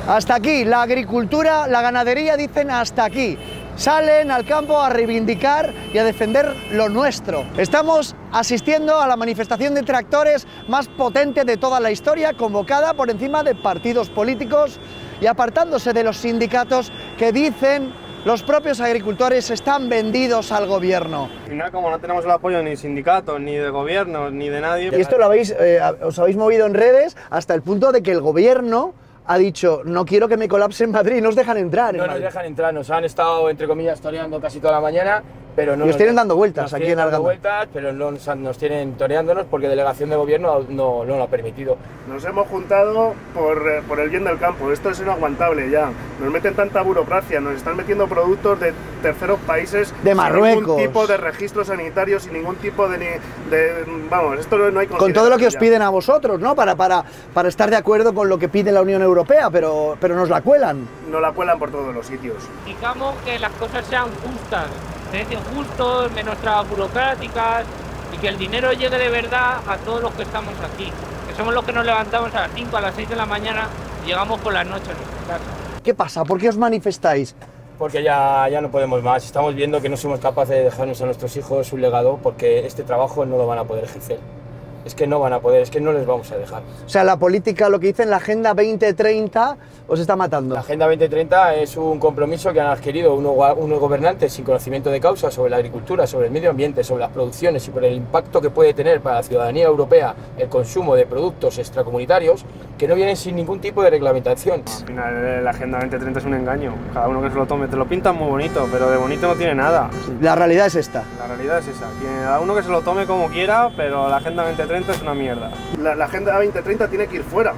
Hasta aquí, la agricultura, la ganadería dicen hasta aquí. Salen al campo a reivindicar y a defender lo nuestro. Estamos asistiendo a la manifestación de tractores más potente de toda la historia, convocada por encima de partidos políticos y apartándose de los sindicatos que dicen los propios agricultores están vendidos al gobierno. Al final, como no tenemos el apoyo ni sindicatos, ni de gobierno, ni de nadie... Y esto lo os habéis movido en redes hasta el punto de que el gobierno ha dicho, no quiero que me colapse en Madrid, nos dejan entrar. No nos dejan entrar, nos han estado, entre comillas, toreando casi toda la mañana, pero no nos tienen dando vueltas aquí en Arganda. Pero no nos tienen toreándonos porque delegación de gobierno no lo ha permitido. Nos hemos juntado por el bien del campo, esto es inaguantable ya. Nos meten tanta burocracia, nos están metiendo productos de terceros países de Marruecos, sin ningún tipo de registro sanitario, sin ningún tipo vamos, esto no hay con todo lo que os piden a vosotros, ¿no? Para estar de acuerdo con lo que pide la Unión Europea, pero nos la cuelan. Nos la cuelan por todos los sitios. Digamos que las cosas sean justas, precios justos, menos trabas burocráticas y que el dinero llegue de verdad a todos los que estamos aquí. Que somos los que nos levantamos a las 5, a las 6 de la mañana y llegamos por las noches a nuestra casa. ¿Qué pasa? ¿Por qué os manifestáis? Porque ya no podemos más. Estamos viendo que no somos capaces de dejarnos a nuestros hijos un legado porque este trabajo no lo van a poder ejercer. Es que no van a poder, es que no les vamos a dejar. O sea, la política, lo que dicen la Agenda 2030, os está matando. La Agenda 2030 es un compromiso que han adquirido unos gobernantes sin conocimiento de causa sobre la agricultura, sobre el medio ambiente, sobre las producciones y por el impacto que puede tener para la ciudadanía europea el consumo de productos extracomunitarios que no vienen sin ningún tipo de reglamentación. Al final la Agenda 2030 es un engaño. Cada uno que se lo tome, te lo pintan muy bonito, pero de bonito no tiene nada. La realidad es esta. La realidad es esa. Cada uno que se lo tome como quiera, pero la Agenda 2030 es una mierda. La Agenda 2030 tiene que ir fuera.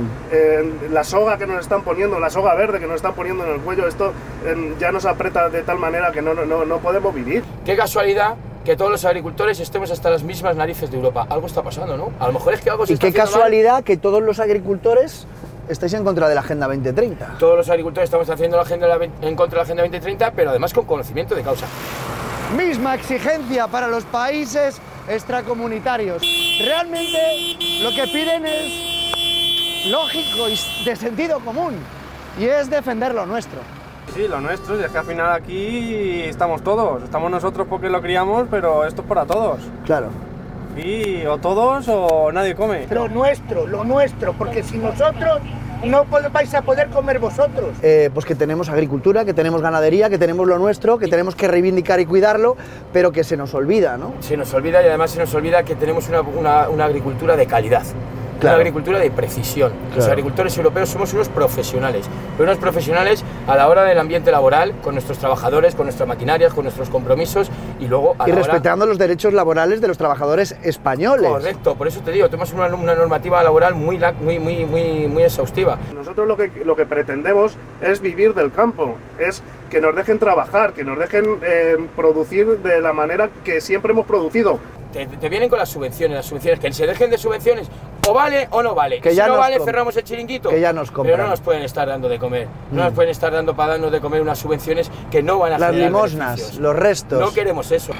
La soga que nos están poniendo, la soga verde que nos están poniendo en el cuello, esto ya nos aprieta de tal manera que no podemos vivir. Qué casualidad que todos los agricultores estemos hasta las mismas narices de Europa. Algo está pasando, ¿no? A lo mejor es que algo se está haciendo mal. Y qué casualidad que todos los agricultores estáis en contra de la Agenda 2030. Todos los agricultores estamos haciendo en contra de la Agenda 2030, pero además con conocimiento de causa. Misma exigencia para los países extracomunitarios. Realmente lo que piden es lógico y de sentido común, y es defender lo nuestro. Sí, lo nuestro, y es que al final aquí estamos todos. Estamos nosotros porque lo criamos, pero esto es para todos. Claro. Y o todos o nadie come. Lo nuestro, porque sin nosotros no vais a poder comer vosotros. Pues que tenemos agricultura, que tenemos ganadería, que tenemos lo nuestro, que tenemos que reivindicar y cuidarlo, pero que se nos olvida, ¿no? Se nos olvida, y además se nos olvida que tenemos una agricultura de calidad. Claro. Una agricultura de precisión. Claro. Los agricultores europeos somos unos profesionales, pero unos profesionales a la hora del ambiente laboral, con nuestros trabajadores, con nuestras maquinarias, con nuestros compromisos y luego a y respetando los derechos laborales de los trabajadores españoles. Correcto, por eso te digo, tenemos una normativa laboral muy exhaustiva. Nosotros lo que pretendemos es vivir del campo, es que nos dejen trabajar, que nos dejen producir de la manera que siempre hemos producido. Te vienen con las subvenciones, que se dejen de subvenciones, o vale o no vale. Que si ya no vale, cerramos el chiringuito. Que ya nos compran. Pero no nos pueden estar dando de comer. No nos pueden estar dando para darnos de comer unas subvenciones que no van a generar las limosnas, beneficios. Los restos. No queremos eso.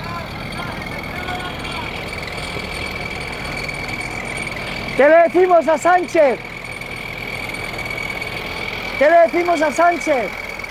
¿Qué le decimos a Sánchez? ¿Qué le decimos a Sánchez?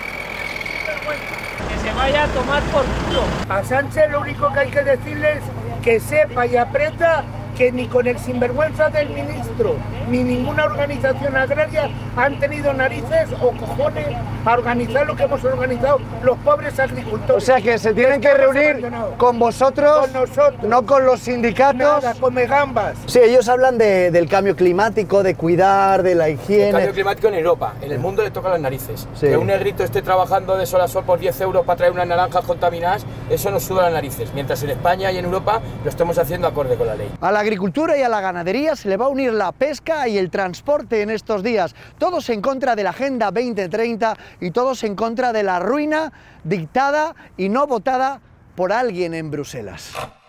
Que se vaya a tomar por culo. A Sánchez lo único que hay que decirle es que sepa y aprieta que ni con el sinvergüenza del ministro ni ninguna organización agraria han tenido narices o cojones a organizar lo que hemos organizado los pobres agricultores. O sea que se tienen que reunir con vosotros, con nosotros, no con los sindicatos. Nada, come gambas. Sí, ellos hablan del cambio climático, de cuidar, de la higiene. El cambio climático en Europa, en el mundo le toca las narices. Sí. Que un negrito esté trabajando de sol a sol por 10 euros para traer unas naranjas contaminadas, eso nos suda las narices. Mientras en España y en Europa lo estamos haciendo acorde con la ley. A la agricultura y a la ganadería se le va a unir la pesca y el transporte en estos días. Todos en contra de la Agenda 2030 y todos en contra de la ruina dictada y no votada por alguien en Bruselas.